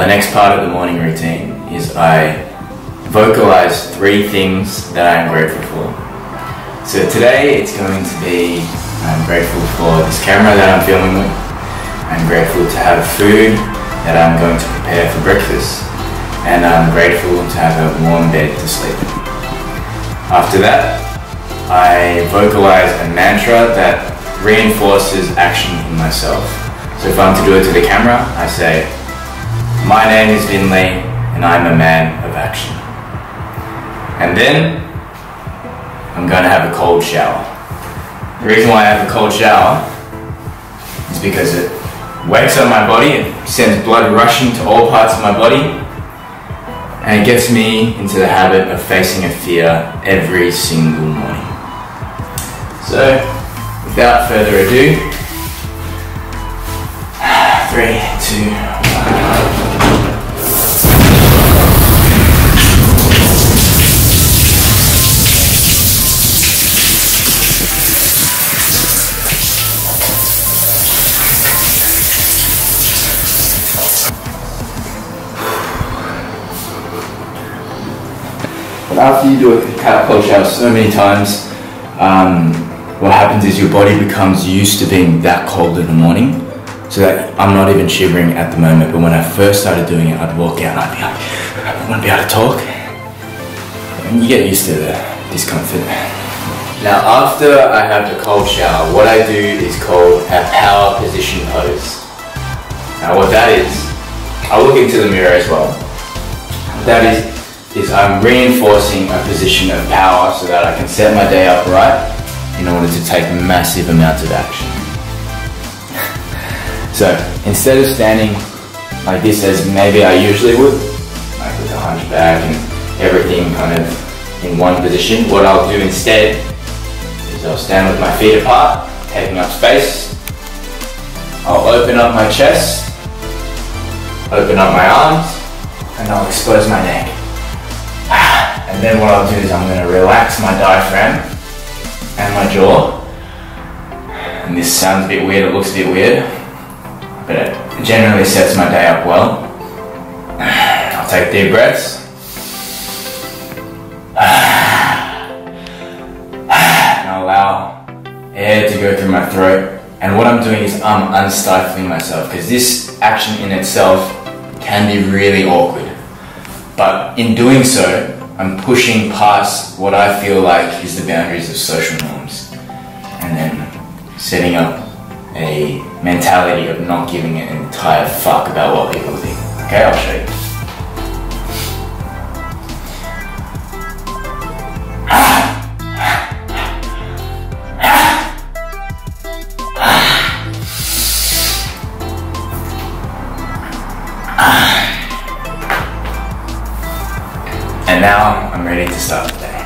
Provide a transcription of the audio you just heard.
next part of the morning routine is I vocalize 3 things that I am grateful for. So today it's going to be, I'm grateful for this camera that I'm filming with. I'm grateful to have food that I'm going to prepare for breakfast. And I'm grateful to have a warm bed to sleep in. After that, I vocalize a mantra that reinforces action in myself. So if I'm to do it to the camera, I say, my name is Vinley and I'm a man of action. And then, I'm going to have a cold shower. The reason why I have a cold shower is because it wakes up my body, it sends blood rushing to all parts of my body, and it gets me into the habit of facing a fear every single morning. So, without further ado, 3, 2, 1. After you do a cold shower so many times, what happens is your body becomes used to being that cold in the morning, so that I'm not even shivering at the moment. But when I first started doing it, I'd walk out and I'd be like, I wouldn't be able to talk. And you get used to the discomfort. Now after I have the cold shower, what I do is called a power position pose. Now what that is, I'll look into the mirror as well. What that is I'm reinforcing a position of power so that I can set my day up right in order to take massive amounts of action. So instead of standing like this as maybe I usually would, like with a hunchback and everything kind of in one position, what I'll do instead is I'll stand with my feet apart, taking up space. I'll open up my chest, open up my arms, and I'll expose my neck. And then what I'll do is I'm going to relax my diaphragm and my jaw. And this sounds a bit weird, it looks a bit weird, but it generally sets my day up well. I'll take deep breaths. And I'll allow air to go through my throat. And what I'm doing is I'm unstifling myself, because this action in itself can be really awkward. But in doing so, I'm pushing past what I feel like is the boundaries of social norms, and then setting up a mentality of not giving an entire fuck about what people think. Okay, I'll show you. And now I'm ready to start the day.